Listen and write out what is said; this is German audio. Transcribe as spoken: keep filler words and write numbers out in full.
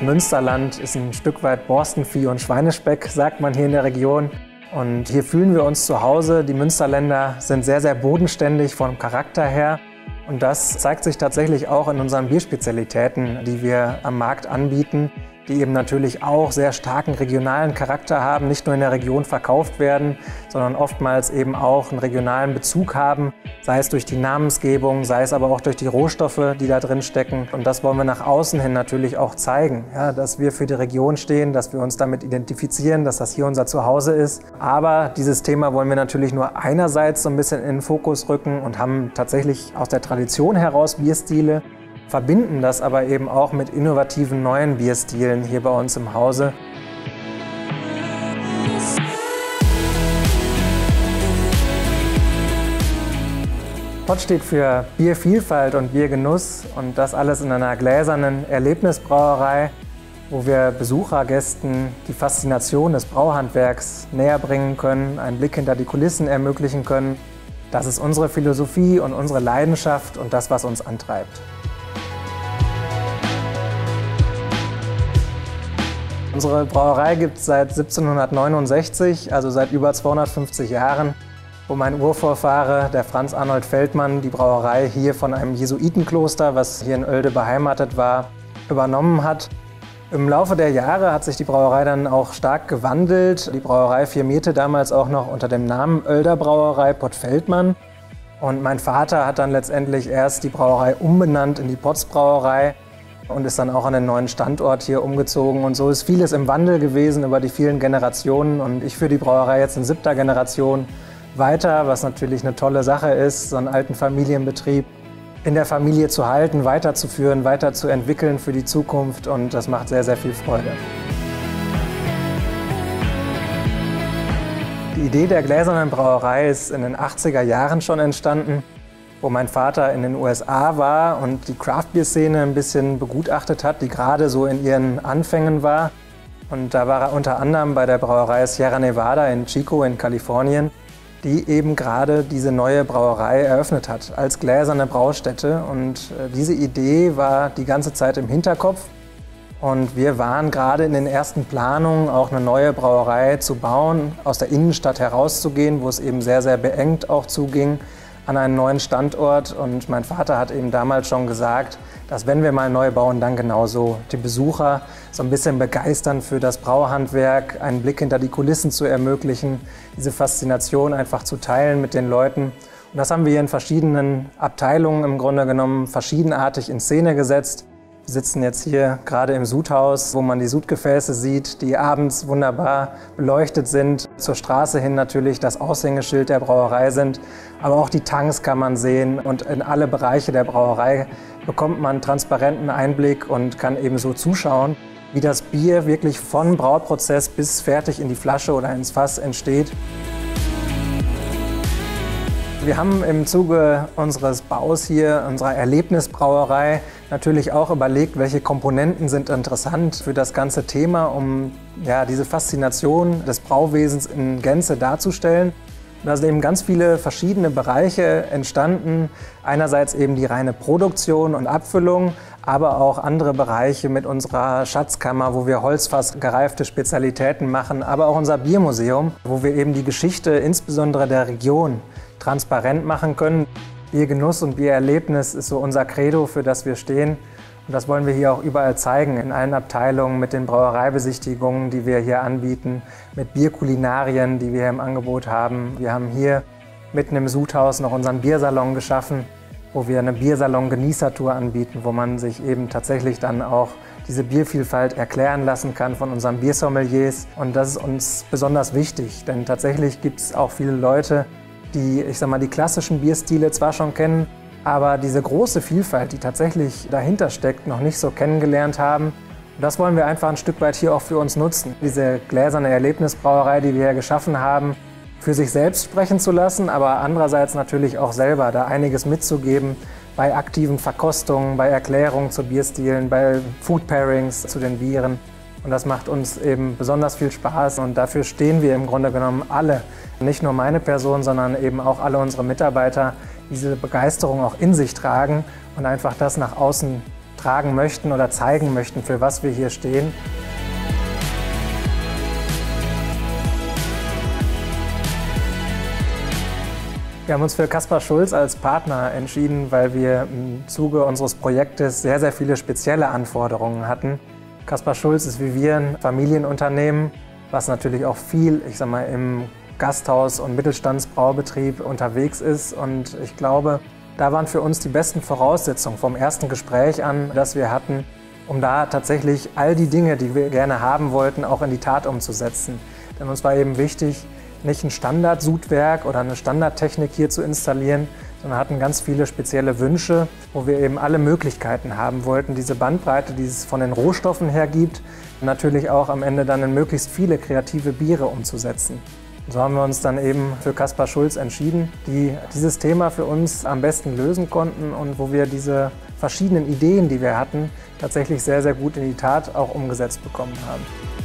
Münsterland ist ein Stück weit Borstenvieh und Schweinespeck, sagt man hier in der Region. Und hier fühlen wir uns zu Hause. Die Münsterländer sind sehr, sehr bodenständig vom Charakter her. Und das zeigt sich tatsächlich auch in unseren Bierspezialitäten, die wir am Markt anbieten, die eben natürlich auch sehr starken regionalen Charakter haben, nicht nur in der Region verkauft werden, sondern oftmals eben auch einen regionalen Bezug haben, sei es durch die Namensgebung, sei es aber auch durch die Rohstoffe, die da drin stecken. Und das wollen wir nach außen hin natürlich auch zeigen, ja, dass wir für die Region stehen, dass wir uns damit identifizieren, dass das hier unser Zuhause ist. Aber dieses Thema wollen wir natürlich nur einerseits so ein bisschen in den Fokus rücken und haben tatsächlich aus der Tradition heraus Bierstile, verbinden das aber eben auch mit innovativen neuen Bierstilen hier bei uns im Hause. Pott steht für Biervielfalt und Biergenuss und das alles in einer gläsernen Erlebnisbrauerei, wo wir Besuchergästen die Faszination des Brauhandwerks näher bringen können, einen Blick hinter die Kulissen ermöglichen können. Das ist unsere Philosophie und unsere Leidenschaft und das, was uns antreibt. Unsere Brauerei gibt es seit siebzehnhundertneunundsechzig, also seit über zweihundertfünfzig Jahren, wo mein Urvorfahre, der Franz Arnold Feldmann, die Brauerei hier von einem Jesuitenkloster, was hier in Oelde beheimatet war, übernommen hat. Im Laufe der Jahre hat sich die Brauerei dann auch stark gewandelt. Die Brauerei firmierte damals auch noch unter dem Namen Oelder Brauerei Pott Feldmann. Und mein Vater hat dann letztendlich erst die Brauerei umbenannt in die Potts Brauerei und ist dann auch an den neuen Standort hier umgezogen. Und so ist vieles im Wandel gewesen über die vielen Generationen. Und ich führe die Brauerei jetzt in siebter Generation weiter, was natürlich eine tolle Sache ist, so einen alten Familienbetrieb in der Familie zu halten, weiterzuführen, weiterzuentwickeln für die Zukunft. Und das macht sehr, sehr viel Freude. Die Idee der gläsernen Brauerei ist in den achtziger Jahren schon entstanden, wo mein Vater in den U S A war und die Craft-Bier-Szene ein bisschen begutachtet hat, die gerade so in ihren Anfängen war. Und da war er unter anderem bei der Brauerei Sierra Nevada in Chico in Kalifornien, die eben gerade diese neue Brauerei eröffnet hat als gläserne Braustätte. Und diese Idee war die ganze Zeit im Hinterkopf. Und wir waren gerade in den ersten Planungen, auch eine neue Brauerei zu bauen, aus der Innenstadt herauszugehen, wo es eben sehr, sehr beengt auch zuging, an einen neuen Standort. Und mein Vater hat eben damals schon gesagt, dass wenn wir mal neu bauen, dann genauso die Besucher so ein bisschen begeistern für das Brauhandwerk, einen Blick hinter die Kulissen zu ermöglichen, diese Faszination einfach zu teilen mit den Leuten. Und das haben wir hier in verschiedenen Abteilungen im Grunde genommen verschiedenartig in Szene gesetzt. Wir sitzen jetzt hier gerade im Sudhaus, wo man die Sudgefäße sieht, die abends wunderbar beleuchtet sind. Zur Straße hin natürlich das Aushängeschild der Brauerei sind, aber auch die Tanks kann man sehen. Und in alle Bereiche der Brauerei bekommt man einen transparenten Einblick und kann eben so zuschauen, wie das Bier wirklich von Brauprozess bis fertig in die Flasche oder ins Fass entsteht. Wir haben im Zuge unseres Baus hier, unserer Erlebnisbrauerei, natürlich auch überlegt, welche Komponenten sind interessant für das ganze Thema, um ja, diese Faszination des Brauwesens in Gänze darzustellen. Und da sind eben ganz viele verschiedene Bereiche entstanden. Einerseits eben die reine Produktion und Abfüllung, aber auch andere Bereiche mit unserer Schatzkammer, wo wir holzfassgereifte Spezialitäten machen, aber auch unser Biermuseum, wo wir eben die Geschichte insbesondere der Region transparent machen können. Biergenuss und Biererlebnis ist so unser Credo, für das wir stehen. Und das wollen wir hier auch überall zeigen, in allen Abteilungen, mit den Brauereibesichtigungen, die wir hier anbieten, mit Bierkulinarien, die wir hier im Angebot haben. Wir haben hier mitten im Sudhaus noch unseren Biersalon geschaffen, wo wir eine Biersalon-Genießertour anbieten, wo man sich eben tatsächlich dann auch diese Biervielfalt erklären lassen kann von unseren Biersommeliers. Und das ist uns besonders wichtig, denn tatsächlich gibt es auch viele Leute, die, ich sag mal, die klassischen Bierstile zwar schon kennen, aber diese große Vielfalt, die tatsächlich dahinter steckt, noch nicht so kennengelernt haben. Und das wollen wir einfach ein Stück weit hier auch für uns nutzen. Diese gläserne Erlebnisbrauerei, die wir hier geschaffen haben, für sich selbst sprechen zu lassen, aber andererseits natürlich auch selber da einiges mitzugeben bei aktiven Verkostungen, bei Erklärungen zu Bierstilen, bei Food Pairings zu den Bieren. Und das macht uns eben besonders viel Spaß und dafür stehen wir im Grunde genommen alle. Nicht nur meine Person, sondern eben auch alle unsere Mitarbeiter, die diese Begeisterung auch in sich tragen und einfach das nach außen tragen möchten oder zeigen möchten, für was wir hier stehen. Wir haben uns für Kaspar Schulz als Partner entschieden, weil wir im Zuge unseres Projektes sehr, sehr viele spezielle Anforderungen hatten. Kaspar Schulz ist wie wir ein Familienunternehmen, was natürlich auch viel, ich sag mal, im Gasthaus- und Mittelstandsbraubetrieb unterwegs ist. Und ich glaube, da waren für uns die besten Voraussetzungen vom ersten Gespräch an, das wir hatten, um da tatsächlich all die Dinge, die wir gerne haben wollten, auch in die Tat umzusetzen. Denn uns war eben wichtig, nicht ein Standard-Sudwerk oder eine Standardtechnik hier zu installieren, sondern hatten ganz viele spezielle Wünsche, wo wir eben alle Möglichkeiten haben wollten, diese Bandbreite, die es von den Rohstoffen her gibt, natürlich auch am Ende dann in möglichst viele kreative Biere umzusetzen. Und so haben wir uns dann eben für Kaspar Schulz entschieden, die dieses Thema für uns am besten lösen konnten und wo wir diese verschiedenen Ideen, die wir hatten, tatsächlich sehr, sehr gut in die Tat auch umgesetzt bekommen haben.